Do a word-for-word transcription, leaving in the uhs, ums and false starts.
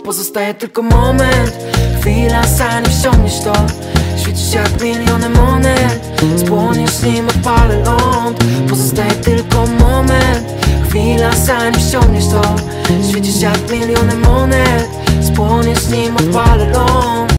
Pozostaje tylko moment, chwila, zanim ściągniesz to. Świecisz jak miliony monet, spłoniesz nim, odpalę ląd. Pozostaje tylko moment, chwila, zanim ściągniesz to. Świecisz jak miliony monet, spłoniesz nim, odpalę ląd.